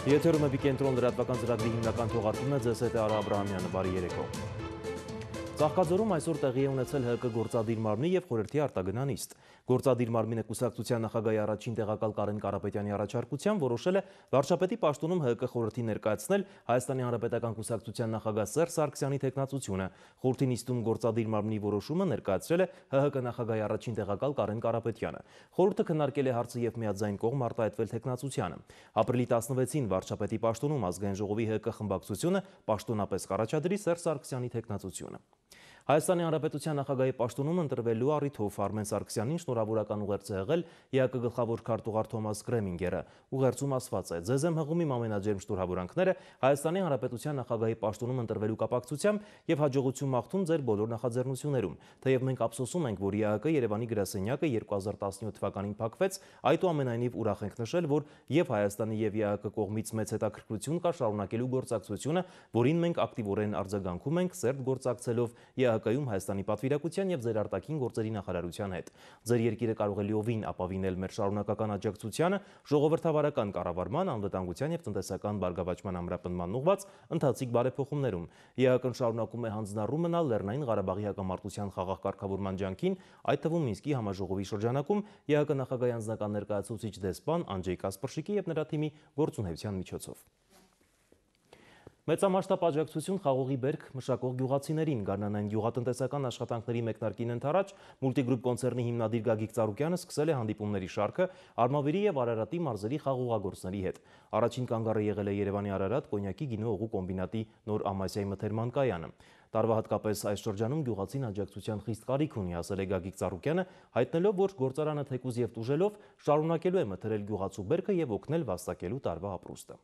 Եթերում է Վիկենտրոն լրատվական ծրագրի հիմնական թողարկումն է, ձեզ հետ է Արա Աբրահամյանը, բարի երեկո։ Ծաղկաձորում այսօր տեղի է ունեցել ՀԿ գործադիր մարմնի և խորհրդի արտագնան նիստ։ Գործադիր մարմինը կուսակցության նախագահի առաջին տեղակալ Կարեն Կարապետյանի առաջարկությամբ որոշել է վարչապետի պաշտոնում ՀԿ խորհրդին ներկայացնել Հայաստանի Հանրապետական կուսակցության նախագահ Սերժ Սարգսյանի թեկնածությունը։ Խորհրդի նիստում գործադիր մարմնի որոշումը ներկայացրել է ՀՀԿ նախագահի առաջին տեղակալ Կարեն Կարապետյանը։ Խորհուրդը քննարկել է հարցը և միաձայն կողմ արտահայտվել թեկնածությանը։ Ապրիլի 16-ին վարչապետի պաշտոնում ազգային ժողովի ՀԿ խմբակցությունը պաշտոնապես կառաջադրի Սերժ Սարգսյանի թեկնածությունը։ Հայաստանի Հանրապետության նախագահի պաշտոնում ընտրվելու առիթով Արմեն Սարգսյանին շնորհավորական ուղերձ է եղել ԵԱԿ գլխավոր քարտուղար Թոմաս Գրեմինգերը։ Ուղերձում ասված է. «Ձեզ եմ հղում իմ ամենաջերմ շնորհավորանքները Հայաստանի Հանրապետության նախագահի պաշտոնում ընտրվելու կապակցությամբ և հաջողություն մաղթում ձեր բոլոր նախաձեռնություններում։ Թեև մենք ափսոսում ենք, որ ԵԱԿ Երևանի գրասենյակը 2017 թվականին փակվեց, այդուամենայնիվ ուրախ ենք նշել, որ և Հայաստանի և ԵԱԿ կողմից մեծ հետաքրքրություն կա շարունակելու գործակցությունը, որին մենք ակտիվորեն արձագանքում ենք, սերտ գործակցելով ԵԱԿ-ում Հայաստանի պատվիրակության և ձեր արտաքին գործերի նախարարության հետ։ Ձեր երկիրը կարող է լիովին ապավինել մեր շարունակական աջակցությանը ժողովրդավարական կառավարման, անվտանգության և տնտեսական բարգավաճման ամրապնդման ուղղված ընթացիկ բարեփոխումներում։ ԵԱԿ-ն շարունակում է հանձնառու մնալ Լեռնային Ղարաբաղի հակամարտության խաղաղ կարգավորման ջանքին, այդ թվում Մինսկի համաժողովի շրջանակում ԵԱԿ նախագահի անձնական ներկայացուցիչ դեսպան Անջեյ Կասպրշիկի և նրա թիմի գործունեության միջոցով։ Մեծամասշտաբ աջակցություն խաղողի բերք մշակող գյուղացիներին Գարնանային գյուղատնտեսական աշխատանքների մեկնարկին ընթരാճ Մուլտիգրուպ կոնցեռնի հիմնադիր Գագիկ Ծառուկյանը սկսել է հանդիպումների շարքը Արմավիրի և Արարատի մարզերի խաղողագործների հետ։ Առաջին կանգառը եղել է Երևանի Արարատ կոնյակի գինու օղու կոմբինատի նոր Ամասիայի մթերման կայանը։ Տարվա հատկապես այս շրջանում գյուղացին աջակցության խիստ կարիք ունի, ասել է Գագիկ Ծառուկյանը, հայտնելով, որ գործարանը թեկուզ և տուժելով շարունակելու է մթերել գյուղացու բերքը և օգնել վաստակելու տարվա ապրուստը։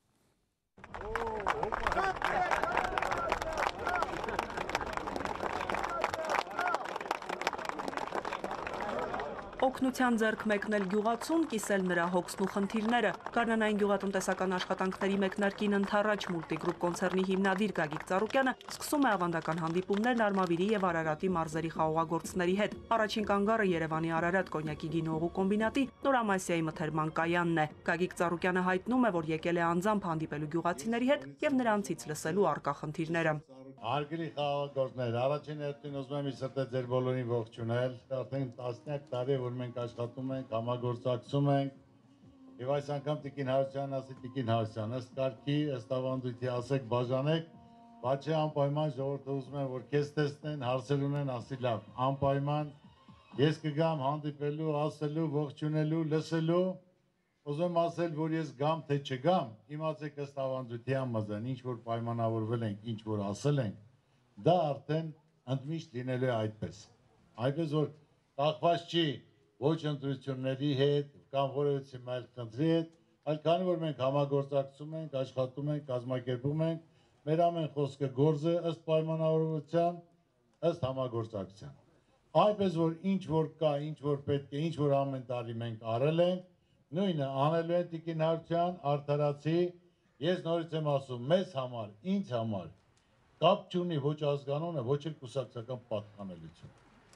Օգնության ձեռք մեկնել գյուղացուն, կիսել նրա հոգսն ու խնդիրները։ Գարնանային գյուղատնտեսական աշխատանքների մեկնարկին ընթരാճ Մուլտիգրուպ կոնցեռնի հիմնադիր Գագիկ Ծառուկյանը սկսում է ավանդական հանդիպումներն Արմավիրի և Արարատի մարզերի խաղողագործների հետ։ Առաջին կանգառը Երևանի Արարատ կոնյակի գինու օղու կոմբինատի նոր Ամասիայի մթերման կայանն է։ Գագիկ Ծառուկյանը հայտնում է, որ եկել է անձամբ հանդիպելու գյուղացիների հետ և նրանցից լսելու առկա խնդիրները։ Հարգելի խաղողագործներ, առաջին հերթին ուզում եմ իմ սրտից ձեր բոլորին ողջունել։ Արդեն տասնյակ տարի որ մենք աշխատում ենք, համագործակցում ենք, եւ այս անգամ Տիկին Հարությունյանն ասի Տիկին Հարությունյան, ըստ կարգի, ըստ ավանդույթի ասեք բաժանեք, բայց անպայման ժողովուրդը ուզում են, որ քեզ տեսնեն, հարցեր ունեն, ասի լավ, անպայման ես կգամ հանդիպելու, ասելու, ողջունելու, լսելու, ուզում եմ ասել, որ ես գամ թե չգամ, իմացեք ըստ ավանդույթի համաձայն, ինչ որ պայմանավորվել ենք, ինչ որ ասել ենք, դա արդեն ընդմիշտ լինելու է այդպես։ Այդպես որ կախված չի ոչ ընտրությունների հետ կամ որևէ այլ խնդրի հետ, այլ քանի որ մենք համագործակցում ենք, աշխատում ենք, կազմակերպում ենք, մեր ամեն խոսքը գործ է ըստ պայմանավորվածության, ըստ համագործակցության։ Այդպես որ ինչ որ կա, ինչ որ պետք է, ինչ որ ամեն տարի մենք արել ենք, նույնը անելու են Տիկին Հարության, արդարացի, ես նորից եմ ասում, մեզ համար, ինձ համար կապ չունի ոչ ազգանունը, ոչ էլ կուսակցական պատկանելություն։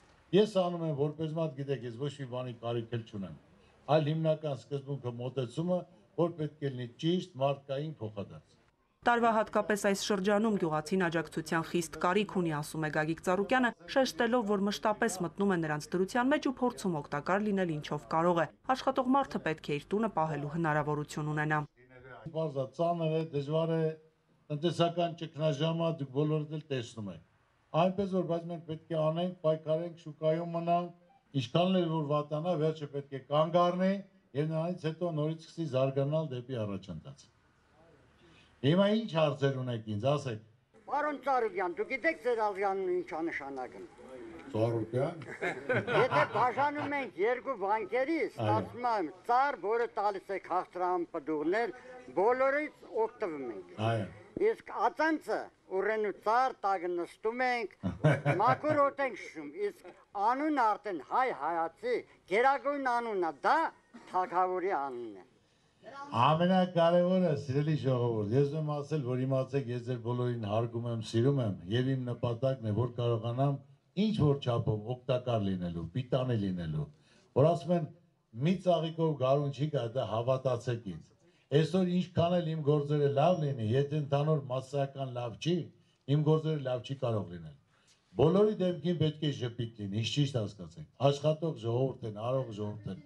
Ես անում եմ որպես մարդ, գիտեք, ես ոչ մի բանի կարիք էլ չունեմ, այլ հիմնական սկզբունքը մոտեցումը, որ պետք է լինի ճիշտ մարդկային փոխադարձ։ Տարվա հատկապես այս շրջանում գյուղացին աջակցության խիստ կարիք ունի, ասում է Գագիկ Ծառուկյանը, շեշտելով, որ մշտապես մտնում է նրանց դրության մեջ ու փորձում օգտակար լինել ինչով կարող է։ Աշխատող մարդը պետք է իր տունը պահելու հնարավորություն ունենա։ Բարձր ծանր է, դժվար է, տնտեսական ճգնաժամը դուք բոլորդ էլ տեսնում եք։ Այնպես որ բայց մենք պետք է անենք, պայքարենք, շուկայում մնանք, ինչքան էլ որ վատանա, վերջը պետք է կանգ առնի եւ նրանից հետո նորից սկսի զարգանալ դեպի առաջընթաց։ Հիմա ինչ հարցեր ունեք ինձ, ասեք։ Պարոն Ծառուկյան, դուք գիտեք ձեր ազգանունը ինչ է նշանակում։ Ծառուկյան։ Եթե բաժանում ենք երկու բանկերի, ստացվում է ծառ, որը տալիս է քաղցրահամ պտուղներ, բոլորից օգտվում ենք։ Այո։ Իսկ ածանցը ուրենու ծառ տակը նստում ենք, մաքուր օդ ենք շշում, իսկ անունը արդեն հայ հայացի, գերագույն անունը դա թագավորի անունն է։ Ամենակարևորը, սիրելի ժողովուրդ, ես եմ ասել, որ իմացեք, ես ձեր բոլորին հարգում եմ, սիրում եմ եւ իմ նպատակն է, որ կարողանամ ինչ որ չափով օգտակար լինելու, պիտանի լինելու, որ ասում են մի ծաղիկով գարուն չի գա, դա հավատացեք ինձ։ Այսօր ինչքան էլ իմ գործերը լավ լինի, եթե ընդհանուր massական լավ չի, իմ գործերը լավ չի կարող լինել։ Բոլորի դեպքին պետք է ժպիտ լինի, ինչ ճիշտ հասկացեք։ Աշխատող ժողովուրդ են, արող ժողովուրդ են։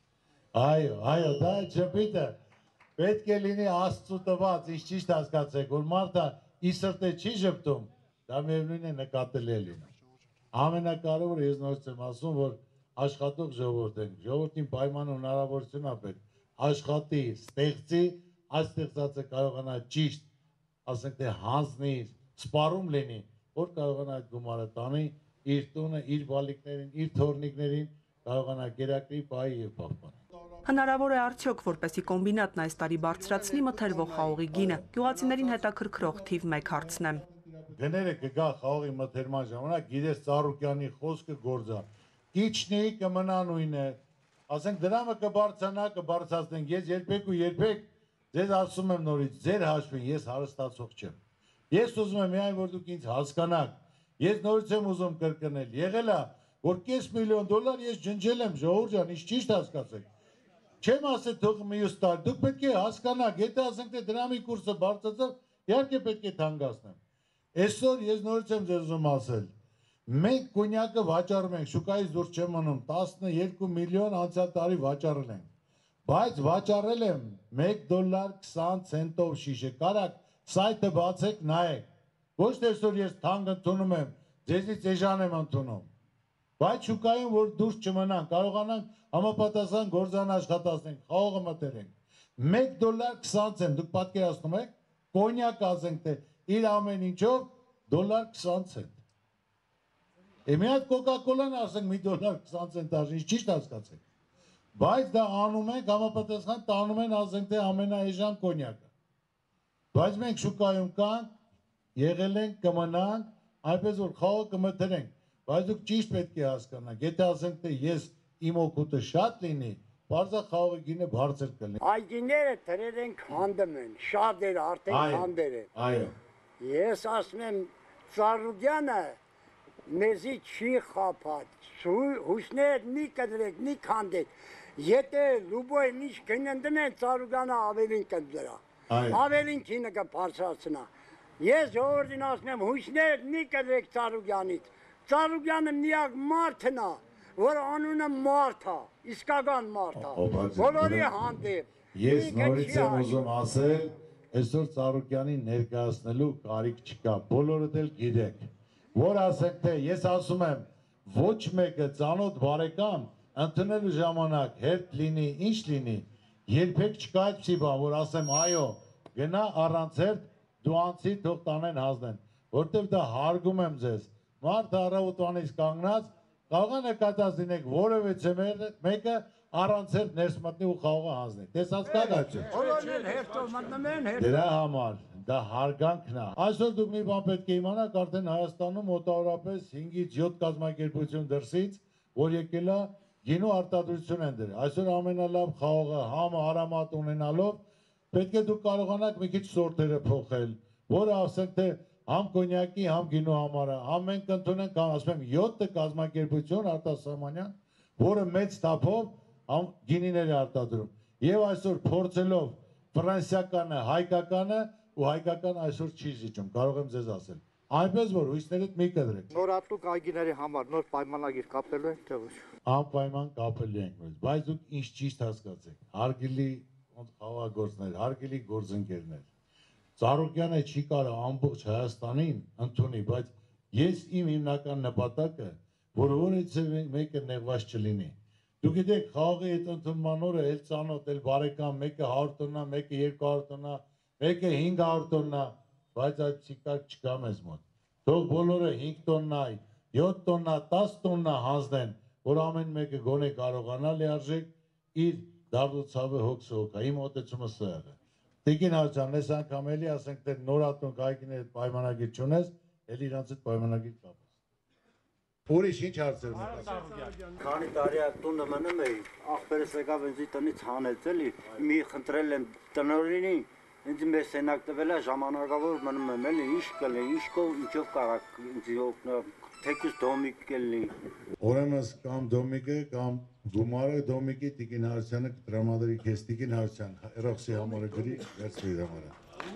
Այո, դա ժպիտը պետք է լինի Աստծո տված, ինչ ճիշտ հասկացեք, որ մարդը իր սրտե չի ժպտում, դա միևնույն է նկատելի է լինում։ Ամենակարևորը ես նորից եմ ասում, որ աշխատող ժողովուրդ ենք, ժողովրդին պայման հնարավորություն ապեք, աշխատի, ստեղծի, այս ստեղծածը կարողանա ճիշտ, ասենք թե հանձնի, սպառում լինի, որ կարողանա այդ գումարը տանի իր տունը, իր բալիկներին, իր թորնիկներին, կարողանա գերակրի պահի եւ պահպանի։ Հնարավոր է արդյոք, որպեսի կոմբինատն այս տարի բարձրացնի մթերվող խաղողի գինը, գյուղացիներին հետաքրքրող թիվ 1 հարցնեմ։ Գները կգա խաղողի մթերման ժամանակ, գիտես Ծառուկյանի խոսքը գործա։ Իջնի կմնա նույնը, ասենք դրամը կբարձրացնենք, ես երբեք ու երբեք ձեզ ասում եմ նորից, ձեր հաշվին ես հարստացող չեմ։ Ես ուզում եմ միայն, որ դուք ինձ հասկանաք, ես նորից եմ ուզում կրկնել, եղել է, որ $500,000 ես ջնջել եմ, ժողովուրդ ջան, ինչ ճիշտ հասկացեք։ Չեմ ասել թող մյուս տար, դուք պետք է հասկանաք, եթե ասենք թե դրամի կուրսը բարձրացավ, իհարկե պետք է թանկացնեմ։ Այսօր ես նորից եմ ձեզ ուզում ասել, մենք կոնյակը վաճառում ենք, շուկայից դուրս չեմ մնում, 12 միլիոն անցյալ տարի վաճառել ենք, բայց վաճառել եմ $1.20 շիշը, կարակ սայթը բացեք, նայեք, ոչ թե այսօր ես թանկ ընդունում եմ, ձեզից էժան եմ ընդունում, բայց շուկայում որ դուրս չմնանք, կարողանանք համապատասխան գործան աշխատացնենք, խաղողը մտերենք, $1.20, դուք պատկերացնում եք, կոնյակ ասենք թե իր ամեն ինչով $1.20։ Մի հատ կոկա-կոլան ասենք $1.20 արժի, ճիշտ հասկացեք։ Բայց դա անում ենք, համապատասխան տանում են ասենք թե ամենաէժան կոնյակը։ Բայց մենք շուկայում կանք, եղել ենք, կմնանք, այնպես որ խաղողը կմթերենք, բայց դուք ճիշտ պետք է հասկանաք, եթե ասենք թե ես իմ օգուտը շատ լինի, բարձա խաղողի գինը բարձր կլինի։ Այգիները դրել են հանդեմ են, շատեր արդեն հանդեր են։ Այո։ Ես ասում եմ Ծառուկյանը մեզի չի խափած, հույսներ մի կդրեք, մի քանդեք, եթե լուբոյ միշ կննդն են Ծառուկյանը ավելին կդրա, ավելին կինը կբարձրացնա։ Ես ժողովրդին ասում եմ հույսներ մի կդրեք Ծառուկյանից, Ծառուկյանը միակ մարդն է, որ անունը մարդ է, իսկական մարդ է, բոլորի հանդեպ։ Ես նորից եմ ուզում ասել, այսօր Ծառուկյանին ներկայացնելու կարիք չկա, բոլորդ էլ գիտեք, որ ասենք թե ես ասում եմ, ոչ մեկը ծանոթ բարեկամ ընդունելու ժամանակ հերթ լինի, ինչ լինի, երբեք չկա այդպիսի բան, որ ասեմ այո, գնա առանց հերթ դու անցի թող տանեն հանձնեն, որտեվ դա հարգում եմ ձեզ, մարդը առավոտվանից կանգնած կարող է նկատած լինեք որևէ մեկը առանց հերթ ներս մտնի ու խաղողը հանձնի, տեսած կա դա չէ։ Դրա համար դա հարգանքն է։ Այսօր դուք մի բան պետք է իմանաք, արդեն Հայաստանում մոտավորապես 5-ից 7 կազմակերպություն դրսից, որ եկել է գինու արտադրություն են դրել։ Այսօր ամենալավ խաղողը համը արամատ ունենալով պետք է դուք կարողանաք մի քիչ սորտերը փոխել, որը ասենք թե համ կոնյակի, համ գինու համարը, համ մենք ընդունենք, ասում եմ 7 կազմակերպություն արտասահմանյան, որը մեծ թափով գինիներ է արտադրում։ Եվ այսօր փորձելով ֆրանսիականը, հայկականը ու հայկական այսօր չի զիջում, կարող եմ ձեզ ասել։ Այնպես որ հույսներդ մի կդրեք։ Նորատուկ այգիների համար նոր պայմանագիր կապելու ենք թե ոչ։ Անպայման կապելի ենք մեզ, բայց դուք ինչ ճիշտ հասկացեք, հարգելի խաղաղագործներ, հարգելի գործընկերներ, Ծառուկյանը չի կարող ամբողջ Հայաստանին ընդունի, բայց ես իմ հիմնական նպատակը, որ որից մեկը նեղված չլինի։ Դուք գիտեք, խաղողի այդ ընդունման օրը էլ ծանոթ, էլ բարեկամ, մեկը 100 տոննա, մեկը 200 տոննա, մեկը 500 տոննա, բայց այդպիսի կարգ չկա մեզ մոտ։ Թող բոլորը 5 տոննա, 7 տոննա, 10 տոննա հանձնեն, որ ամեն մեկը գոնե կարողանա լիարժեք իր դառնուցավը հոգսը հոգա։ Իմ մոտեցումը սա է։ Տիկին Հարջան, այս անգամ էլի ասենք թե նորատուն այգիների հետ պայմանագիր չունես, էլ իրանց հետ պայմանագիր կապես։ Ուրիշ ինչ հարցեր ունեք։ Քանի տարի տունը մնում էի, աղբերս եկավ ինձ տնից հանեց էլի, մի խնդրել եմ տնօրենին, Ինձ մեզ սենակ տվել է ժամանակավոր մնում եմ էլի, ինչ կլի, ինչով կարող ինձ օգնել, թեկուզ դոմիկ կլի։ Ուրեմն կամ դոմիկը կամ գումարը դոմիկի Տիկին Հարությունյանը կտրամադրի քեզ Տիկին Հարության Էրոքսի համարը գրի վերցրի համարը։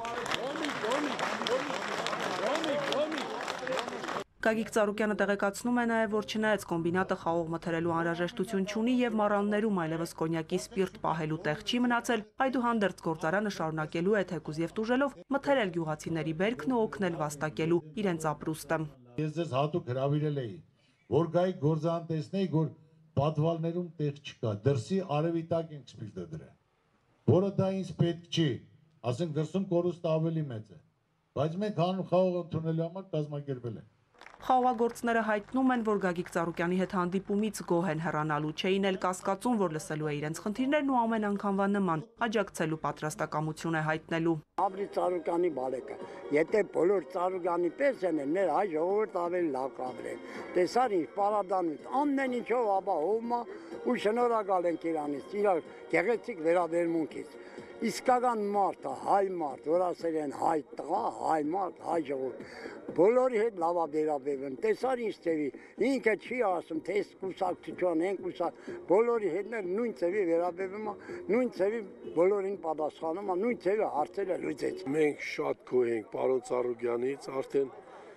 Գագիկ Ծառուկյանը տեղեկացնում է նաև, որ չնայած կոմբինատը խաղող մթերելու անհրաժեշտություն չունի եւ մառաններում այլևս կոնյակի սպիրտ պահելու տեղ չի մնացել, այդուհանդերձ գործարանը շարունակելու է թեկուզ եւ տուժելով մթերել գյուղացիների բերքն ու օգնել վաստակելու իրենց ապրուստը։ Ես ձեզ հատուկ հրավիրել էի, որ գայիք գործարան տեսնեի, որ պատվալներում տեղ չկա, դրսի արևի տակ ենք սպիրտը դրել, որը դա ինձ պետք չի, ասենք դրսում կորուստը ավելի մեծ է, բայց մենք հանուն խաղող ընդունելու համար կազմակերպել ենք։ Խաղողագործները հայտնում են, որ Գագիկ Ծառուկյանի հետ հանդիպումից գոհ են հեռանալու, չէին էլ կասկածում, որ լսելու է իրենց խնդիրներն ու ամեն անգամվա նման աջակցելու պատրաստակամություն է հայտնելու։ Աբրի Ծառուկյանի բարեկը, եթե բոլոր Ծառուկյանի պես են, մեր հայ ժողովուրդ ավելի լավ կապրեն։ Տեսար ինչ պարադանույթ, ամեն ինչով ապահովում ու շնորհակալ ենք իրանից, իրար գեղեցիկ վերաբերմունքից։ Իսկական մարդը, հայ մարդ, որ ասել են հայ տղա, հայ մարդ, հայ ժողովուրդ, բոլորի հետ լավ վերաբերվում, տեսար ինչ ձևի, ինքը չի ասում, թե այս կուսակցություն, են կուսակ, բոլորի հետ նույն ձևի վերաբերվում, նույն ձևի բոլորին պատասխանում, նույն ձևի հարցերը լուծեց։ Մենք շատ գոհ ենք պարոն Ծառուկյանից, արդեն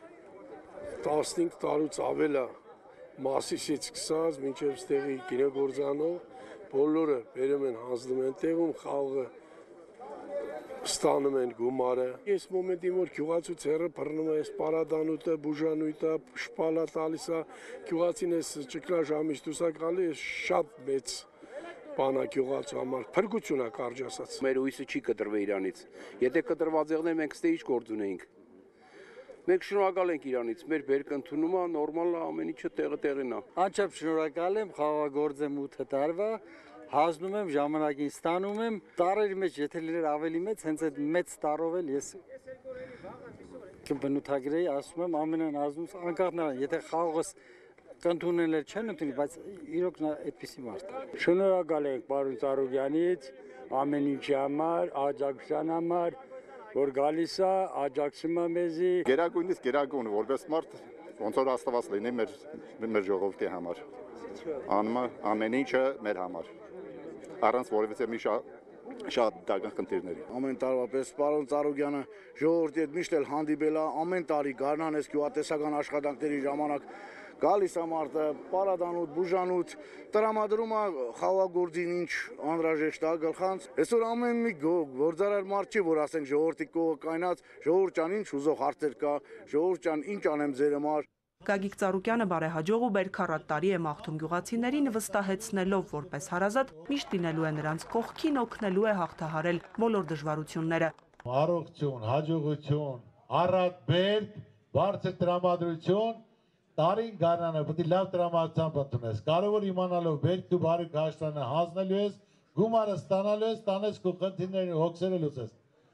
15 տարուց ավել է Մասիսից սկսած մինչև ստեղի գինեգործանով, բոլորը բերում են հանձնում են տեղում, խաղը ստանում են գումարը։ Այս մոմենտին, որ գյուղացուցերը բռնում է այս պարադանույթը, բուժանույթը, շպալա տալիս է, գյուղացին այս ճգնաժամից դուրս է գալիս, շատ մեծ բան է գյուղացու համար, փրկություն է կարճ ասած։ Մեր հույսը չի կտրվել իրանից։ Եթե կտրված եղներ, մենք ստե ինչ գործ ունեինք։ Մենք շնորհակալ ենք իրանից, մեր բերք ընդունում է, նորմալ է, ամեն ինչը տեղին է։ Անչափ շնորհակալ եմ, խաղաղագործեմ 8 տարվա, հանձնում եմ, ժամանակին ստանում եմ, տարերի մեջ եթե լիներ ավելի մեծ, հենց այդ մեծ տարով էլ ես կբնութագրեի, ասում եմ, ամենն ազնուս անկախ նրան, եթե խաղողս կընդունել չեն ընդունի, բայց իրոք նա այդպիսի մարդ է։ Շնորհակալ ենք պարոն Ծառուկյանից, ամեն ինչի համար, աջակցության համար, որ գալիս է, աջակցում է մեզի։ Գերագույնից գերագույն, որպես մարդ, ոնց որ Աստված լինի մեր ժողովրդի համար։ Անում ամեն ինչը մեր համար։ Առանց որևէ մի շատ դական խնդիրների։ Ամեն տարվա պես պարոն Ծառուկյանը ժողովրդի հետ միշտ էլ հանդիպել է, ամեն տարի գարնանես գյուղատնտեսական աշխատանքների ժամանակ գալիս է մարդը, պարադանութ, բուժանութ, տրամադրում է խաղաղագործին ինչ անհրաժեշտ է գլխանց։ Այսօր ամեն մի գործարար մարդ չի, որ ասենք ժողովրդի կողը կայնած, ժողովուրդ ջան ինչ ուզող հարցեր կա, ժողովուրդ ջան ինչ անեմ ձեր համար։ Գագիկ Ծառուկյանը բարեհաջող ու բերքառատ տարի է մաղթում գյուղացիներին վստահեցնելով, որպես հարազատ միշտ լինելու է նրանց կողքին, օգնելու է հաղթահարել բոլոր դժվարությունները։ Առողջություն, հաջողություն, առատ բերք, բարձր տրամադրություն, տարին գարնանը պետք է լավ տրամադրությամբ ընդունես։ Կարևոր իմանալով բերք ու բարիք հաշտանը հանձնելու ես, գումարը ստանալու ես, տանես քո խնդիրներին հոգսերը լուծես։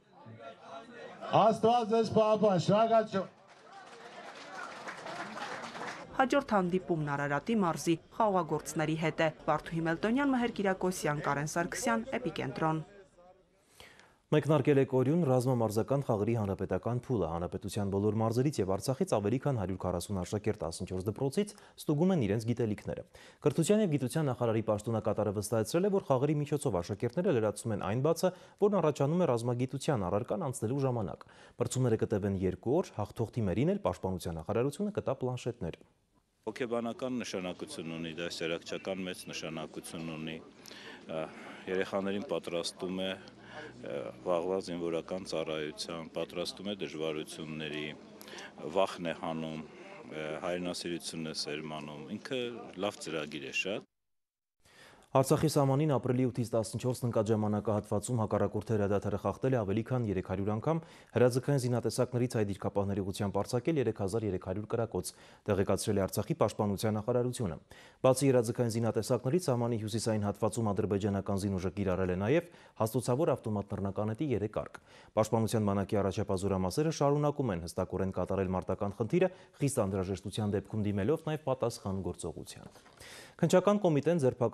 Աստված ձեզ պահապան, շնորհակալություն։ Հաջորդ հանդիպումն Արարատի մարզի խաղողագործների հետ է։ Վարդուհի Մելտոնյան, Մհեր Կիրակոսյան, Կարեն Սարգսյան, Էպիկենտրոն։ Մեկնարկել է Կորյուն ռազմամարզական խաղերի հանրապետական փուլը։ Հանրապետության բոլոր մարզերից եւ Արցախից ավելի քան 140 աշակերտ 14 դպրոցից ստուգում են իրենց գիտելիքները։ Կրթության եւ գիտության նախարարի պաշտոնակատարը վստահեցրել է, որ խաղերի միջոցով աշակերտները լրացում են այն բացը, որն առաջանում է ռազմագիտության առարկան անցնելու ժամանակ։ Մրցումները կտևեն 2 օր, հաղթող թիմերին էլ պաշտպանության նախարարությունը կտա պլանշետներ։ Հոգեբանական նշանակություն ունի, դաստիարակչական մեծ նշանակություն ունի, երեխաներին պատրաստում է վաղվա զինվորական ծառայության, պատրաստում է դժվարությունների, վախն է հանում, հայրենասիրությունն է սերմանում, ինքը լավ ծրագիր է շատ։ Արցախի սահմանին ապրիլի 8-ից 14 ընկած ժամանակահատվածում հակառակորդի հրադադարը խախտել է ավելի քան 300 անգամ, հրաձգային զինատեսակներից այդ դիրքապահների ուղղությամբ արձակել 3300 կրակոց, տեղեկացրել է Արցախի պաշտպանության նախարարությունը։ Բացի հրաձգային զինատեսակներից սահմանի հյուսիսային հատվածում ադրբեջանական զինուժը կիրառել է նաև հաստոցավոր ավտոմատ նռնականետի 3 արկ։ Պաշտպանության բանակի առաջապահ զորամասերը շարունակում են հստակորեն կատարել մարտական խնդիրը, խիստ անհրաժեշտության դեպքում դիմելով նաև պատասխան գործողության։ Քննչական կոմիտեն ձերբակալել է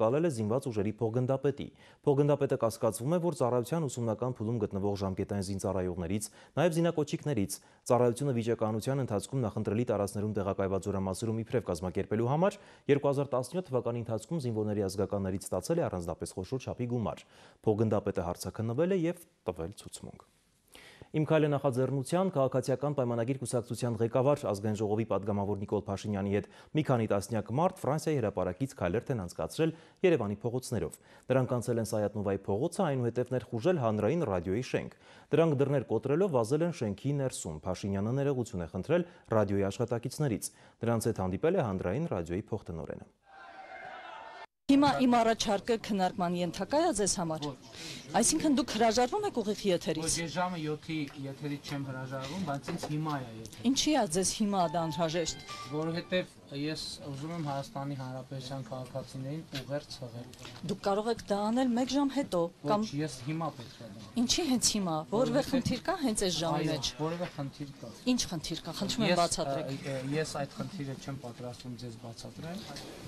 զինված ուժերի փոխգնդապետի։ Փոխգնդապետը կասկածվում է, որ ծառայության ուսումնական փուլում գտնվող ժամկետային զինծառայողներից, նաև զինակոչիկներից ծառայությունը վիճականության ընթացքում նախընտրելի տարածքներում տեղակայված զորամասերում իբրև կազմակերպելու համար 2017 թվականի ընթացքում զինվորների ազգականներից ստացել է առանձնապես խոշոր չափի գումար։ Փոխգնդապետը հարցաքննվել է եւ տվել ցուցմունք։ Իմ քայլը նախաձեռնության քաղաքացիական պայմանագիր կուսակցության ղեկավար ազգային ժողովի падգամավոր Նիկոլ Փաշինյանի հետ մի քանի տասնյակ մարդ Ֆրանսիայի հրապարակից քայլերթ են անցկացրել Երևանի փողոցներով։ Դրանք անցել են Սայաթնովայի փողոցը, այնուհետև ներխուժել հանրային ռադիոյի շենք։ Դրանք դռներ կոտրելով վազել են շենքի ներսում։ Փաշինյանը ներողություն է խնդրել ռադիոյի աշխատակիցներից։ Դրանց հետ հանդիպել է հանրային ռադիոյի փոխտնօրենը։ Հիմա իմ առաջարկը քննարկման ենթակա է ձեզ համար։ Այսինքն դուք հրաժարվում եք ուղիղ եթերից։ Ոչ, ես ժամը 7-ի եթերից չեմ հրաժարվում, բայց ինձ հիմա է եթեր։ Ինչի է ձեզ հիմա դա անհրաժեշտ։ Որովհետև ես ուզում եմ Հայաստանի Հանրապետության քաղաքացիներին ուղերձ հղել։ Դուք կարող եք դա անել 1 ժամ հետո կամ Ոչ, ես հիմա պետք է դեմ։ Ինչի հենց հիմա։ Որևէ խնդիր կա հենց այս ժամի մեջ։ Որևէ խնդիր կա։ Ինչ խնդիր կա, խնդրում եմ բացատրեք։ Ես այդ խնդիրը չեմ պատրաստվում ձեզ բացատրել։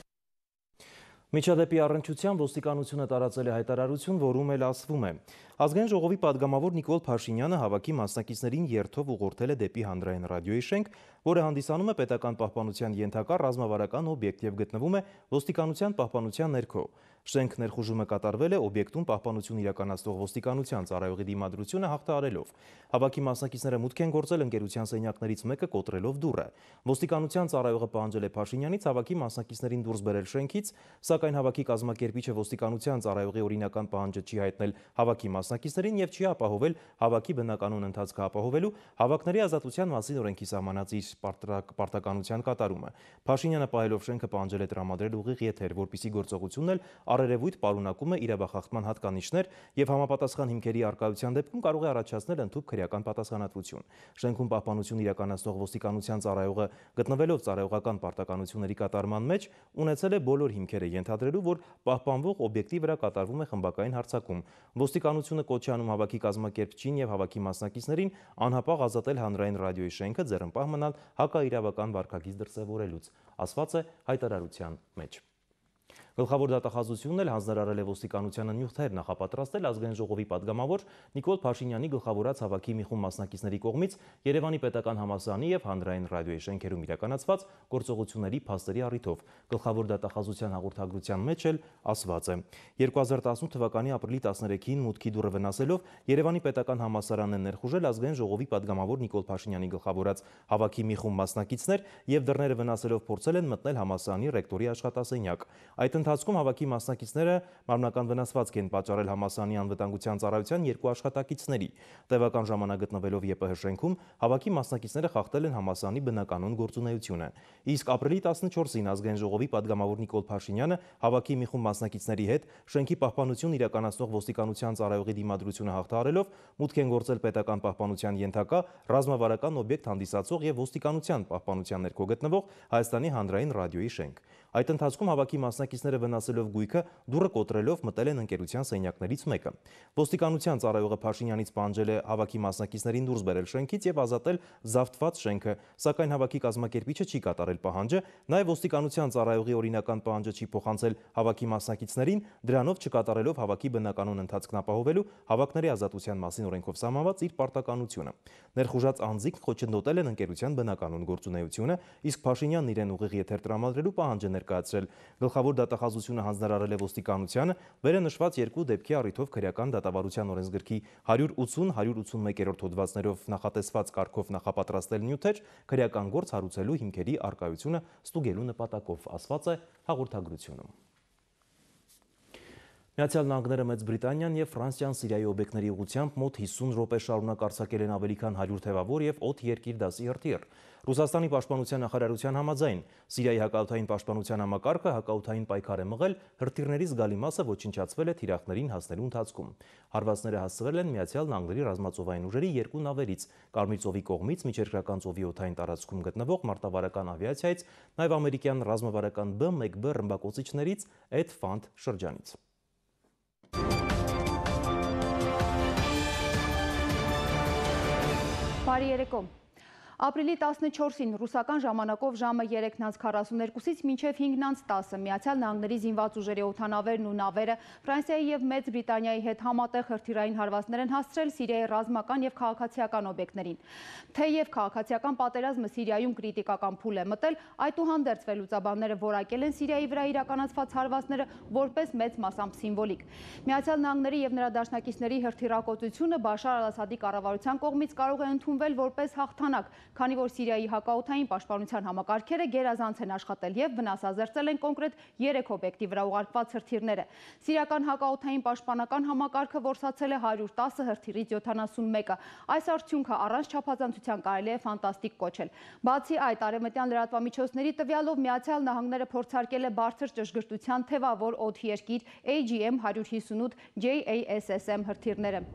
Միջադեպի առնչությամբ ոստիկանությունը տարածել է հայտարարություն, որում էլ ասվում է. Ազգային ժողովի падգամավոր Նիկոլ Փաշինյանը հավաքի մասնակիցներին երթով ուղղորդել է դեպի հանրային ռադիոյի շենք, որը հանդիսանում է պետական պահպանության ենթակա ռազմավարական օբյեկտ եւ գտնվում է ոստիկանության պահպանության ներքո։ Շենք ներխուժումը կատարվել է օբյեկտում պահպանություն իրականացնող ոստիկանության ծառայողի դիմադրությունը հաղթահարելով։ Հավաքի մասնակիցները մուտք են գործել ընկերության սենյակներից մեկը կոտրելով դուռը։ Ոստիկանության ծառայողը պահանջել է Փաշինյանից հավաքի մասնակիցներին դուրս բերել շենքից, սակայն հավաքի կազմակերպիչը ոստիկանության ծառայողի օրինական պահանջը չի հայտնել հավաքի մասնակիցներին եւ չի ապահովել հավաքի բնականոն ընթացքը ապահովելու հավաքների ազատության մասին օրենքի սահմանած իր պարտականության կատարումը։ Փաշինյանը պահելով շենքը պահանջել է տրամադրել ուղիղ եթեր, որպիսի գործողությունն էլ առերևույթ պարունակում է իրավախախտման հատկանիշներ եւ համապատասխան հիմքերի առկայության դեպքում կարող է առաջացնել ընդհանուր քրեական պատասխանատվություն։ Շենքում պահպանություն իրականացնող ոստիկանության ծառայողը գտնվելով ծառայողական պարտականությունների կատարման մեջ ունեցել է բոլոր հիմքերը ենթադրելու, որ պահպանվող օբյեկտի վրա կատարվում է խմբակային հարձակում։ Ոստիկանությունը կոչ է անում հավաքի կազմակերպչին եւ հավաքի մասնակիցներին անհապաղ ազատել հանրային ռադիոյի շենքը ձեռնպահ մնալ հակաիրավական վարքագիծ դրսևորելուց, ասված է հայտարարության մեջ։ Գլխավոր դատախազությունն էլ հանձնարարել է ոստիկանությանը նյութեր նախապատրաստել ազգային ժողովի падգամավոր Նիկոլ Փաշինյանի գլխավորած հավաքի մի խումբ մասնակիցների կողմից Երևանի պետական համալսարանի եւ հանրային ռադիոյի շենքերում իրականացված գործողությունների փաստերի առիթով։ Գլխավոր դատախազության հաղորդագրության մեջ էլ ասված է. 2018 թվականի ապրիլի 13-ին մուտքի դուռը վնասելով Երևանի պետական համալսարանն է ներխուժել ազգային ժողովի падգամավոր Նիկոլ Փաշինյանի գլխավորած հավաքի մի խումբ մասնակիցներ եւ դռները վնասելով փորձել են մտնել համալսարանի ռեկտորի աշխատասենյակ։ Այդ ընթացքում հավաքի մասնակիցները մարմնական վնասվածք են պատճառել համալսարանի անվտանգության ծառայության 2 աշխատակիցների։ Տևական ժամանակ գտնվելով ԵՊՀ շենքում հավաքի մասնակիցները խախտել են համալսարանի բնականոն գործունեությունը։ Իսկ ապրիլի 14-ին ազգային ժողովի падգամավոր Նիկոլ Փաշինյանը հավաքի մի խումբ մասնակիցների հետ շենքի պահպանություն իրականացնող ոստիկանության ծառայողի դիմադրությունը հաղթահարելով մուտք են գործել պետական պահպանության ենթակա ռազմավարական օբյեկտ հանդիսացող եւ ոստիկանության պահպանության ներքո գտնվող Հայաստանի հանրային ռադիոյի շենք։ Այդ ընթացքում հավաքի մասնակիցները վնասելով գույքը դուռը կոտրելով մտել են ընկերության սենյակներից մեկը։ Ոստիկանության ծառայողը Փաշինյանից պահանջել է հավաքի մասնակիցներին դուրս բերել շենքից եւ ազատել զավթված շենքը, սակայն հավաքի կազմակերպիչը չի կատարել պահանջը, նաեւ ոստիկանության ծառայողի օրինական պահանջը չի փոխանցել հավաքի մասնակիցներին, դրանով չկատարելով հավաքի բնականոն ընթացքն ապահովելու հավաքների ազատության մասին օրենքով սահմանված իր պարտականությունը։ Ներխուժած անձինք խոչընդոտել են ընկերության բնականոն գործունեությունը, իսկ Փաշինյանն իրեն ուղիղ եթեր տրամադրելու պահանջ է ներկայացրել։ Գլխավոր դատախազությունը հանձնարարել է ոստիկանությանը վերը նշված 2 դեպքի առիթով քրեական դատավարության օրենսգրքի 180-181-րդ հոդվածներով նախատեսված կարգով նախապատրաստել նյութեր քրեական գործ հարուցելու հիմքերի առկայությունը ստուգելու նպատակով, ասված է հաղորդագրությունում։ Միացյալ Նահանգները, Մեծ Բրիտանիան եւ Ֆրանսիան Սիրիայի օբյեկտների ուղղությամբ մոտ 50 րոպե շարունակ արձակել են ավելի քան 100 թևավոր եւ օդ երկիր դասի հրթիռ։ Ռուսաստանի պաշտպանության նախարարության համաձայն Սիրիայի հակաօդային պաշտպանության համակարգը հակաօդային պայքար է մղել, հրթիռների զգալի մասը ոչնչացվել է թիրախներին հասնելու ընթացքում։ Հարվածները հասցվել են Միացյալ Նահանգների ռազմածովային ուժերի 2 նավերից, Կարմիր ծովի կողմից միջերկրական ծովի օդային տարածքում գտնվող մարտավարական ավիացիայից, նաեւ ամերիկյան ռազմավարական B-1B ռմբակոծիչներից Էդ-Ֆանդ շրջանից։ Բարի երեկո։ Ապրիլի 14-ին ռուսական ժամանակով ժամը 3:42-ից մինչև 5:10 Միացյալ Նահանգների զինված ուժերի օդանավերն ու նավերը Ֆրանսիայի եւ Մեծ Բրիտանիայի հետ համատեղ հրթիռային հարվածներ են հասցրել Սիրիայի ռազմական եւ քաղաքացիական օբյեկտներին։ Թեև քաղաքացիական պատերազմը Սիրիայում կրիտիկական փուլ է մտել, այդուհանդերձ վերլուծաբանները որակել են Սիրիայի վրա իրականացված հարվածները որպես մեծ մասամբ սիմվոլիկ։ Միացյալ Նահանգների եւ նրա դաշնակիցների հրթիռակոծությունը Բաշար Ալ-Ասադի կառավարության կողմից կարող է ընդունվել որպես հաղթանակ, քանի որ Սիրիայի հակաօդային պաշտպանության համակարգերը գերազանց են աշխատել եւ վնասազերծել են կոնկրետ 3 օբյեկտի վրա ուղարկված հրթիռները։ Սիրիական հակաօդային պաշտպանական համակարգը որսացել է 110 հրթիռից 71-ը։ Այս արդյունքը առանց չափազանցության կարելի է ֆանտաստիկ կոչել։ Բացի այդ, արևմտյան լրատվամիջոցների տվյալով Միացյալ Նահանգները փորձարկել է բարձր ճշգրտության թևավոր օդերկիր AGM-158 JASSM հրթիռները։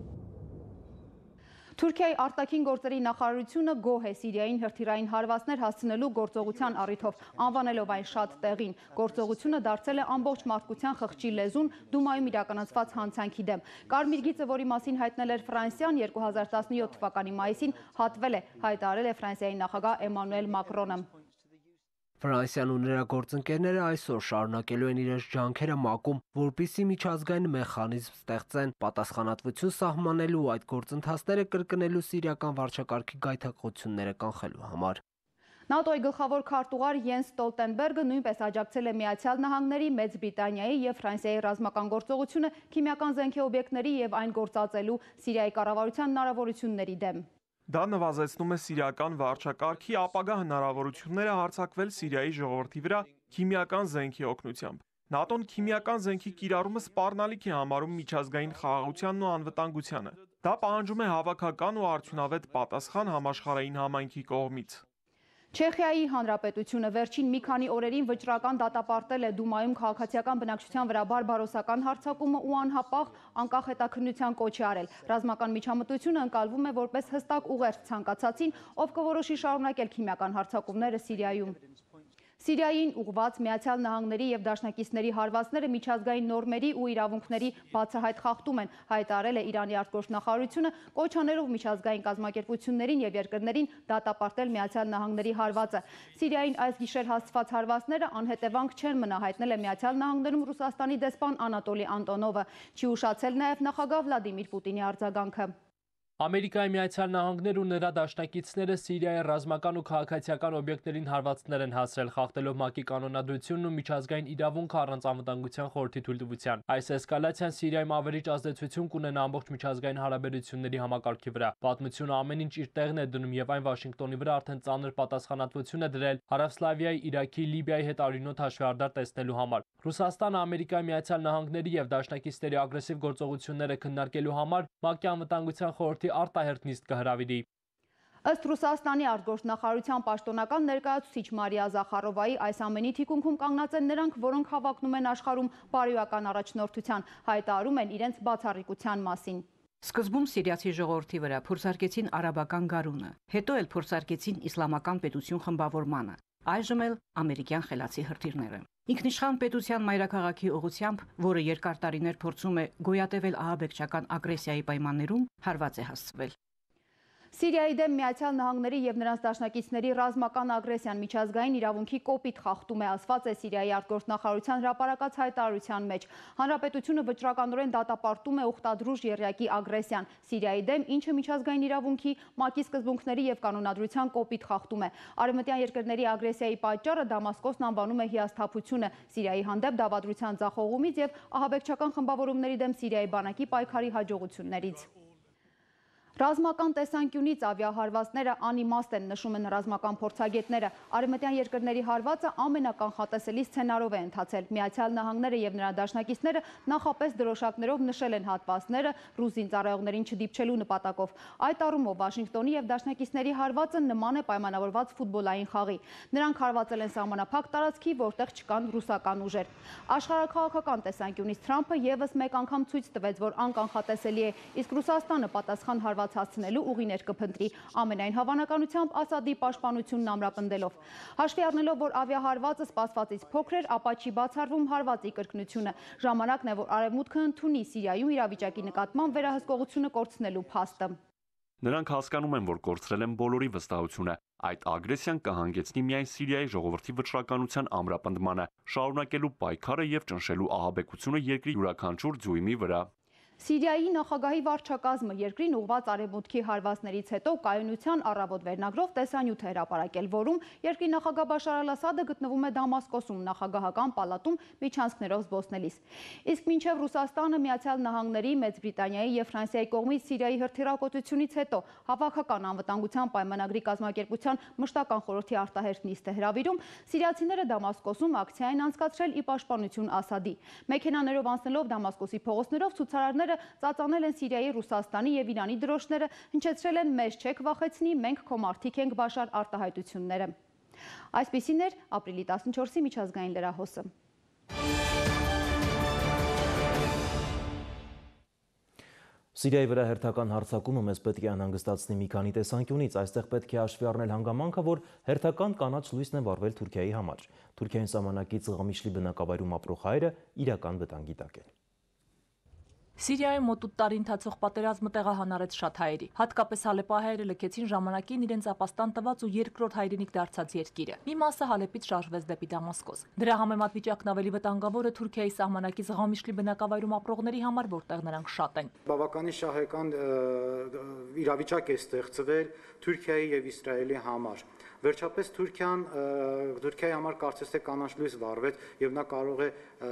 Թուրքիայի արտաքին գործերի նախարարությունը գոհ է Սիրիային հրթիռային հարվածներ հասցնելու գործողության առիթով, անվանելով այն շատ տեղին։ Գործողությունը դարձել է ամբողջ մարդկության խղճի լեզուն Դումայում իրականացված հանցանքի դեմ։ Կարմիր գիծը, որի մասին հայտնել էր Ֆրանսիան 2017 թվականի մայիսին, հատվել է, հայտարարել է Ֆրանսիայի նախագահ Էմանուել Մակրոնը։ Ֆրանսիան ու նրա գործընկերները այսօր շարունակելու են իրենց ջանքերը ՄԱԿ-ում, որպեսզի միջազգային մեխանիզմ ստեղծեն պատասխանատվություն սահմանելու ու այդ գործընթացները կրկնելու սիրիական վարչակարգի գայթակղությունները կանխելու համար։ ՆԱՏՕ-ի գլխավոր քարտուղար Յենս Ստոլտենբերգը նույնպես աջակցել է Միացյալ Նահանգների, Մեծ Բրիտանիայի եւ Ֆրանսիայի ռազմական գործողությունը քիմիական զենքի օբյեկտների եւ այն գործածելու Սիրիայի կառավարության հնարավորությունների դեմ։ Դա նվազեցնում է սիրիական վարչակարգի ապագա հնարավորությունները հարձակվել Սիրիայի ժողովրդի վրա քիմիական զենքի օգնությամբ։ ՆԱՏՕ-ն քիմիական զենքի կիրառումը սպառնալիք է համարում միջազգային խաղաղությանն ու անվտանգությանը։ Դա պահանջում է հավաքական ու արդյունավետ պատասխան համաշխարհային համայնքի կողմից։ Չեխիայի Հանրապետությունը վերջին մի քանի օրերին վճռական դատապարտել է Դումայում քաղաքացիական բնակչության վրա բարբարոսական հարձակումը ու անհապաղ անկախ հետաքննության կոչ է արել։ Ռազմական միջամտությունը ընկալվում է որպես հստակ ուղերձ ցանկացածին, ով կորոշի շարունակել քիմիական հարձակումները Սիրիայում։ Սիրիային ուղղված Միացյալ Նահանգների եւ դաշնակիցների հարվածները միջազգային նորմերի ու իրավունքների բացահայտ խախտում են, հայտարարել է Իրանի արտգործնախարարությունը, կոչ աներով միջազգային կազմակերպություններին եւ երկրներին դատապարտել Միացյալ Նահանգների հարվածը։ Սիրիային այս գիշեր հասցված հարվածները անհետևանք չեն մնա, հայտնել է Միացյալ Նահանգներում Ռուսաստանի դեսպան Անատոլի Անտոնովը։ Չի ուշացել նաեւ նախագահ Վլադիմիր Պուտինի արձագանքը։ Ամերիկայի Միացյալ Նահանգներն ու նրա դաշնակիցները Սիրիայի ռազմական ու քաղաքացիական օբյեկտներին հարվածներ են հասցրել, խախտելով ՄԱԿ-ի կանոնադրությունն ու միջազգային իրավունքը առանց անվտանգության խորհրդի թույլտվության։ Այս էսկալացիան Սիրիայում ավերիչ ազդեցություն կունենա ամբողջ միջազգային հարաբերությունների համակարգի վրա։ Պատմությունը ամեն ինչ իր տեղն է դնում եւ այն Վաշինգտոնի վրա արդեն ծանր պատասխանատվություն է դրել Հարավսլավիայի, Իրաքի, Լիբիայի հետ արյունոտ հաշվեհարդար տեսնելու համար։ Ռուսաստանը, Ամերիկայի Միացյալ Նահանգների եւ դաշնակիցների ագրեսիվ գործողությունները քննարկելու համար ՄԱԿ-ի անվտանգության խորհրդի արտահերթ նիստ կհրավիրի։ Ըստ Ռուսաստանի արտգործնախարարության պաշտոնական ներկայացուցիչ Մարիա Զախարովայի, այս ամենի թիկունքում կանգնած են նրանք, որոնք հավակնում են աշխարհում բարոյական առաջնորդության, հայտարարում են իրենց բացառիկության մասին։ Սկզբում սիրիացի ժողովրդի վրա փորձարկեցին արաբական գարունը, հետո էլ փորձարկեցին իսլամական պետություն խմբավորմանը, այժմ էլ ամերիկյան խելացի հրթիռները։ Ինքնիշխան պետության մայրաքաղաքի ուղղությամբ, որը երկար տարիներ փորձում է գոյատևել ահաբեկչական ագրեսիայի պայմաններում, հարված է հասցվել։ Սիրիայի դեմ Միացյալ Նահանգների եւ նրանց դաշնակիցների ռազմական ագրեսիան միջազգային իրավունքի կոպիտ խախտում է, ասված է Սիրիայի արտգործնախարարության հրապարակած հայտարարության մեջ։ Հանրապետությունը վճռականորեն դատապարտում է ուխտադրուժ եռյակի ագրեսիան Սիրիայի դեմ, ինչը միջազգային իրավունքի, ՄԱԿ-ի սկզբունքների եւ կանոնադրության կոպիտ խախտում է։ Արևմտյան երկրների ագրեսիայի պատճառը Դամասկոսն անվանում է հիասթափությունը Սիրիայի հանդեպ դավադրության ձախողումից եւ ահաբեկչական խմբավորումների դեմ Սիրիայի բանակի պայքարի հաջողություններից։ Ռազմական տեսանկյունից ավիահարվածները անիմաստ են, նշում են ռազմական փորձագետները։ Արևմտյան երկրների հարվածը ամենականխատեսելի սցենարով է ընթացել։ Միացյալ Նահանգները եւ նրա դաշնակիցները նախապես դրոշակներով նշել են հատվածները ռուս զինծառայողներին չդիպչելու նպատակով։ Այդ առումով Վաշինգտոնի եւ դաշնակիցների հարվածը նման է պայմանավորված ֆուտբոլային խաղի։ Նրանք հարվածել են սահմանափակ տարածքի, որտեղ չկան ռուսական ուժեր։ Աշխարհաքաղաքական տեսանկյունից Թրամփը եւս մեկ անգամ ցույց տվեց, որ անկանխատեսելի է, իսկ Ռուսաստանը պատասխան հարված հասցնելու ուղիներ կփնտրի, ամենայն հավանականությամբ Ասադի պաշտպանությունն ամրապնդելով։ Հաշվի առնելով, որ ավիահարվածը սպասվածից փոքր էր, ապա չի բացառվում հարվածի կրկնությունը։ Ժամանակն է, որ Արևմուտքը ընդունի Սիրիայում իրավիճակի նկատմամբ վերահսկողությունը կորցնելու փաստը։ Նրանք հասկանում են, որ կորցրել են բոլորի վստահությունը։ Այդ ագրեսիան կհանգեցնի միայն Սիրիայի ժողովրդի վճռականության ամրապնդմանը, շարունակելու պայքարը եւ ճնշելու ահաբեկությունը երկրի յուրաքանչյուր ձույմի վրա։ Սիրիայի նախագահի վարչակազմը երկրին ուղղված արևմուտքի հարվածներից հետո կայունության առավոտ վերնագրով տեսանյութ է հրապարակել, որում երկրի նախագահ Բաշար Ալ-Ասադը գտնվում է Դամասկոսում նախագահական պալատում միջանցքներով զբոսնելիս։ Իսկ մինչև Ռուսաստանը, Միացյալ Նահանգների, Մեծ Բրիտանիայի եւ Ֆրանսիայի կողմից Սիրիայի հրթիռակոծությունից հետո հավաքական անվտանգության պայմանագրի կազմակերպության մշտական խորհրդի արտահերթ նիստ է հրավիրում, սիրիացիները Դամասկոսում ակցիա են անցկացրել ի պաշտպանություն Ասադի։ Մեքենաներով անցնելով Դամասկոսի փողոցներով ցուցարարները ծածանել են Սիրիայի, Ռուսաստանի եւ Իրանի դրոշները, հնչեցրել են «Մեզ չեք վախեցնի, մենք քո մարդիկ ենք» Բաշար արտահայտությունները։ Այսպիսին էր ապրիլի 14-ի միջազգային լրահոսը։ Սիրիայի վրա հերթական հարձակումը մեզ պետք է անհանգստացնի մի քանի տեսանկյունից, այստեղ պետք է հաշվի առնել հանգամանքը, որ հերթական կանաչ լույսն է վառվել Թուրքիայի համար։ Թուրքիային սահմանակից Ղամիշլի բնակավայրում ապրող հայերը իրական վտանգի տակ են։ Սիրիայում մոտ 8 տարի ընթացող պատերազմը տեղահանարեց շատ հայերի։ Հատկապես հալեպահայերը լքեցին ժամանակին իրենց ապաստան տված ու երկրորդ հայրենիք դարձած երկիրը։ Մի մասը Հալեպից շարժվեց դեպի Դամասկոս։ Դրա համեմատ վիճակն ավելի վտանգավոր է Թուրքիայի սահմանակից Ղամիշլի բնակավայրում ապրողների համար, որտեղ նրանք շատ են։ Բավականին շահեկան իրավիճակ է ստեղծվել Թուրքիայի եւ Իսրայելի համար։ Վերջապես Թուրքիայի համար կարծես թե կանաչ լույս վառվեց եւ նա կարող է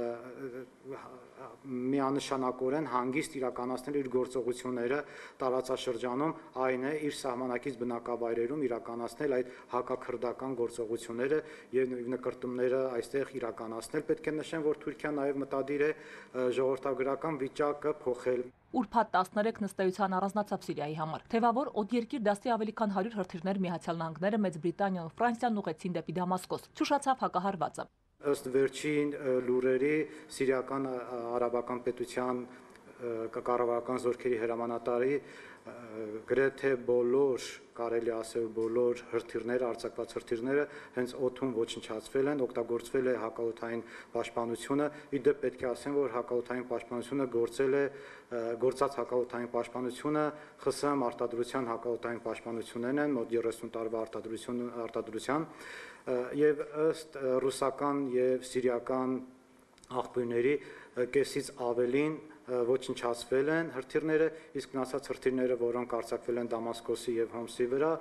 միանշանակորեն հանգիստ իրականացնել իր գործողությունները տարածաշրջանում, այն է իր սահմանակից բնակավայրերում իրականացնել այդ հակաքրդական գործողությունները եւ նկրտումները այստեղ իրականացնել։ Պետք է նշեմ, որ Թուրքիան նաեւ մտադիր է ժողովրդագրական վիճակը փոխել։ Ուրբաթ 13 նստեյության առանձնացավ Սիրիայի համար։ Թեվավոր օդերկիր դաստի ավելի քան 100 հրթիռներ Միացյալ Նահանգները, Մեծ Բրիտանիան ու Ֆրանսիան ուղեցին դեպի Դամասկոս։ Ճուշացավ հակահարվածը։ Ըստ վերջին լուրերի Սիրիական արաբական պետության կառավարական զորքերի հրամանատարի գրեթե բոլոր, կարելի ասել բոլոր հրթիռները, արձակված հրթիռները հենց օդում ոչնչացվել են, օգտագործվել է հակաօդային պաշտպանությունը։ Իդեպ պետք է ասեմ, որ հակաօդային պաշտպանությունը գործած հակաօդային պաշտպանությունը ԽՍՀՄ արտադրության հակաօդային պաշտպանություններն են, մոտ 30 տարվա արտադրության, եւ ըստ ռուսական եւ սիրիական աղբյուրների կեսից ավելին ոչնչացվել են հրթիռները, իսկ մնացած հրթիռները, որոնք արձակվել են Դամասկոսի եւ Հոմսի վրա,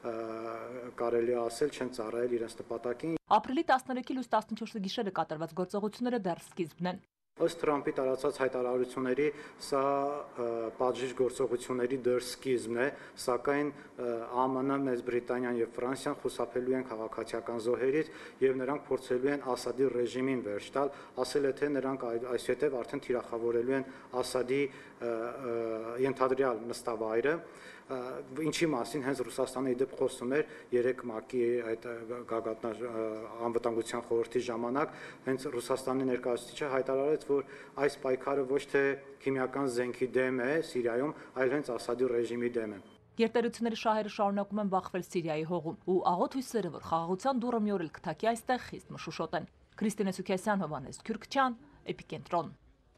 կարելի ասել չեն ծառայել իրենց նպատակին։ Ապրիլի 13-ի լույս 14-ի գիշերը կատարված գործողությունները դեռ սկիզբն են։ Ըստ Թրամփի տարածած հայտարարությունների, սա պատժիչ գործողությունների դեռ սկիզբն է, սակայն ԱՄՆ, Մեծ Բրիտանիան եւ Ֆրանսիան խուսափելու են քաղաքացիական զոհերից եւ նրանք փորձելու են Ասադի ռեժիմին վերջ տալ, ասել է թե նրանք այսուհետեւ արդեն թիրախավորելու են Ասադի ենթադրյալ նստավայրը, ինչի մասին հենց Ռուսաստանը իդեպ խոսում էր 3 մակի այդ գագաթնաժ անվտանգության խորհրդի ժամանակ, հենց Ռուսաստանի ներկայացուցիչը հայտարարեց, որ այս պայքարը ոչ թե քիմիական զենքի դեմ է Սիրիայում, այլ հենց Ասադի ռեժիմի դեմ է։ Գերտերությունների շահերը շարունակում են բախվել Սիրիայի հողում ու աղոտ հույսերը, որ խաղաղության դուռը մի օր էլ կթակի այստեղ խիստ մշուշոտ են։ Քրիստինե Սուքիասյան, Հովհաննես Քյուրքչյան, Էպիկենտրոն։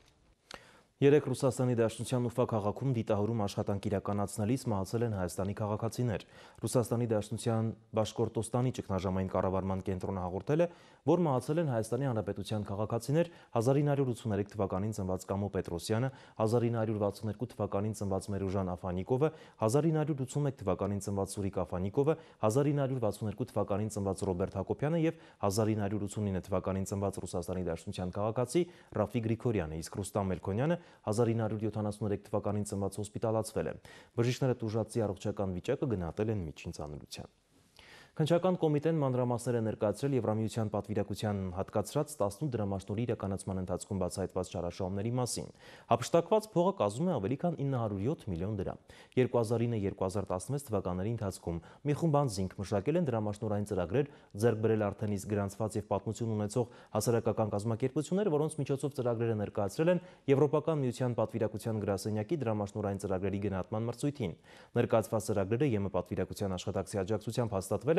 Երեք Ռուսաստանի Դաշնության Ուֆա քաղաքում դիտահորում աշխատանք իրականացնելիս մահացել են Հայաստանի քաղաքացիներ։ Ռուսաստանի Դաշնության Բաշկորտոստանի ճգնաժամային կառավարման կենտրոնը հաղորդել է, որ մահացել են Հայաստանի Հանրապետության քաղաքացիներ 1983 թվականին ծնված Կամո Պետրոսյանը, 1962 թվականին ծնված Մերուժան Աֆանիկովը, 1981 թվականին ծնված Սուրիկ Աֆանիկովը, 1962 թվականին ծնված Ռոբերտ Հակոբյանը եւ 1989 թվականին ծնված Ռուսաստանի Դաշնության քաղաքացի Ռաֆի Գրիգորյանը, իսկ Ռուստամ Մելքոնյանը 1973 թվականին ծնված հոսպիտալացվել է։ Բժիշկները տուժածի առողջական վիճակը գնահատել են միջին ծանրության։ Քննչական կոմիտեն մանրամասներ է ներկայացրել Եվրամիության պատվիրակության հատկացրած 18 դրամաշնորհի իրականացման ընթացքում բացահայտված չարաշահումների մասին։ Հափշտակված փողը կազմում է ավելի քան 907 միլիոն դրամ։ 2009-2016 թվականների ընթացքում մի խումբ անձինք մշակել են դրամաշնորհային ծրագրեր, ձեռք բերել արդեն իսկ գրանցված եւ պատմություն ունեցող հասարակական կազմակերպություններ, որոնց միջոցով ծրագրերը ներկայացրել են Եվրոպական միության պատվիրակության գրասենյակի դրամաշնորհային ծրագրերի գնահատման մրցույթին։ Ներկայացված ծրագրերը ԵՄ պատվիրակության աշխատակցի աջակցությամբ հաստատվել են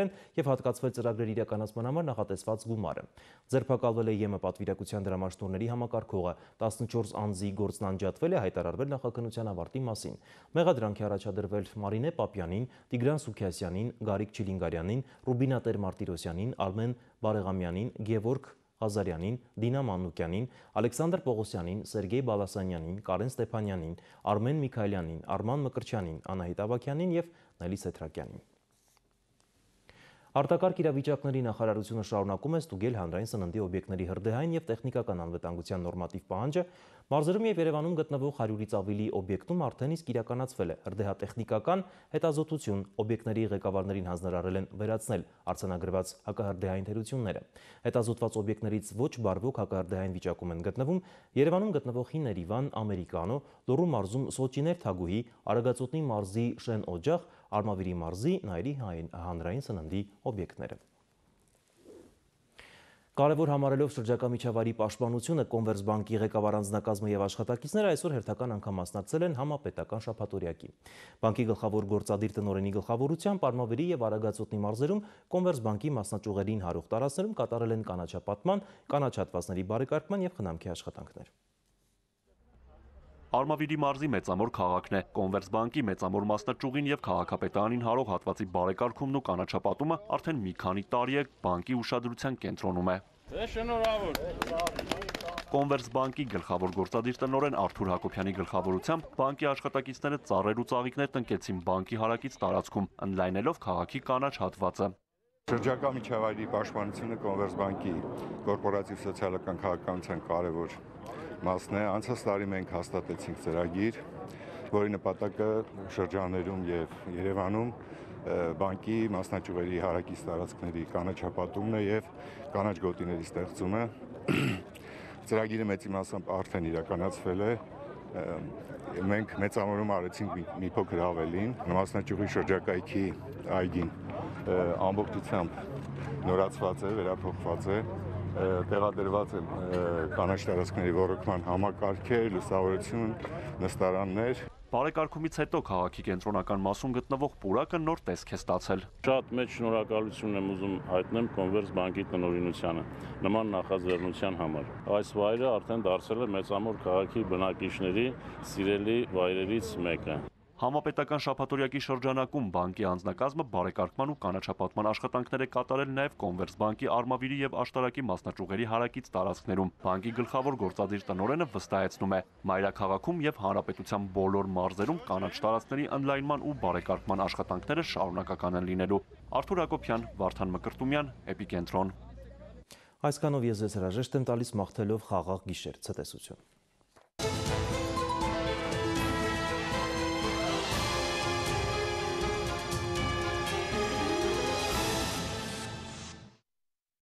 Շիրայրյան եւ հատկացվել ծրագրերի իրականացման համար նախատեսված գումարը։ Ձերբակալվել է ԵՄ պատվիրակության դրամաշնորհների համակարգողը, 14 անձի գործն անջատվել է, հայտարարվել նախաքննության ավարտի մասին։ Մեղադրանք է առաջադրվել Մարինե Պապյանին, Տիգրան Սուքիասյանին, Գարիկ Չիլինգարյանին, Ռուբինա Տեր-Մարտիրոսյանին, Արմեն Բարեղամյանին, Գևորգ Ղազարյանին, Դինա Մանուկյանին, Ալեքսանդր Պողոսյանին, Սերգեյ Բալասանյանին, Կարեն Ստեփանյանին, Արմեն Միքայելյանին, Արման Մկրտչյանին, Անահիտ Ավագյանին եւ Նելի Սեթրակյանին։ Արտակարգ իրավիճակների նախարարությունը շարունակում է ստուգել հանրային սննդի օբյեկտների հրդեհային եւ տեխնիկական անվտանգության նորմատիվ պահանջը։ Մարզերում եւ Երևանում գտնվող 100-ից ավելի օբյեկտում արդեն իսկ իրականացվել է հրդեհատեխնիկական հետազոտություն, օբյեկտների ղեկավարներին հանձնարարել են վերացնել արձանագրված հակահրդեհային թերությունները։ Հետազոտված օբյեկտներից ոչ բարվոք հակահրդեհային վիճակում են գտնվում Երևանում գտնվող Հին Երևան, Ամերիկանո, Լոռու մարզում Սոչիներ Թագուհի, Արագածոտնի մարզի Շեն Օջախ, Արմավիրի մարզի Նայիրի հանրային սննդի օբյեկտները։ Կարևոր համարելով շրջակա միջավայրի պաշտպանությունը, Կոմվերսբանկի ղեկավար անձնակազմը եւ աշխատակիցները այսօր հերթական անգամ մասնակցել են համապետական շաբաթօրյակի։ Բանկի գլխավոր գործադիր տնօրենի գլխավորությամբ Արմավիրի եւ Արագածոտնի մարզերում Կոմվերսբանկի մասնաճյուղերին հարող տարածքներում կատարել են կանաչապատման, կանաչատվածների բարեկարգման եւ խնամքի աշխատանքներ։ Արմավիրի մարզի մեծամոր քաղաքն է, Կոմվերսբանկի մեծամոր մասնաճյուղին եւ քաղաքապետարանին հարող հատվածի բարեկարգումն ու կանաչապատումը արդեն մի քանի տարի է բանկի ուշադրության կենտրոնում է։ Կոմվերսբանկի գլխավոր գործադիր տնօրեն Արթուր Հակոբյանի գլխավորությամբ բանկի աշխատակիցները ծառեր ու ծաղիկներ տնկեցին բանկի հարակից տարածքում, ընդլայնելով քաղաքի կանաչ հատվածը։ Շրջակա միջավայրի պաշտպանությունը Կոմվերսբանկի կորպորատիվ սոցիալական քաղաքականության կարևոր մասն է։ Անցած տարի մենք հաստատեցինք ծրագիր, որի նպատակը շրջաններում եւ Երևանում բանկի մասնաճյուղերի հարակից տարածքների կանաչապատումն է եւ կանաչ գոտիների ստեղծումը։ Ծրագիրը մեծ իմաստով արդեն իրականացվել է։ Մենք մեծամորում արեցինք մի փոքր ավելին, մասնաճյուղի շրջակայքի այգին ամբողջությամբ նորացված է, վերափոխված է, տեղադրված է կանաչ տարածքների ոռոգման համակարգեր, լուսավորություն, նստարաններ։ Բարեկարգումից հետո քաղաքի կենտրոնական մասում գտնվող պուրակը նոր տեսք է ստացել։ Շատ մեծ շնորհակալություն եմ ուզում հայտնել Կոմվերսբանկի տնօրինությանը նման նախաձեռնության համար։ Այս վայրը արդեն դարձել է մեծամոր քաղաքի բնակիչների սիրելի վայրերից մեկը։ Համապետական շաբաթօրյակի շրջանակում բանկի անձնակազմը բարեկարգման ու կանաչապատման աշխատանքներ է կատարել նաև Կոմվերսբանկի Արմավիրի եւ Աշտարակի մասնաճյուղերի հարակից տարածքներում։ Բանկի գլխավոր գործադիր տնօրենը վստահեցնում է, մայրաքաղաքում եւ հանրապետության բոլոր մարզերում կանաչ տարածքների ընդլայնման ու բարեկարգման աշխատանքները շարունակական են լինելու։ Արթուր Հակոբյան, Վարդան Մկրտումյան, Էպիկենտրոն։ Այսքանով ես ձեզ հրաժեշտ եմ տալիս մաղթելով խաղաղ գիշեր, ցտեսություն։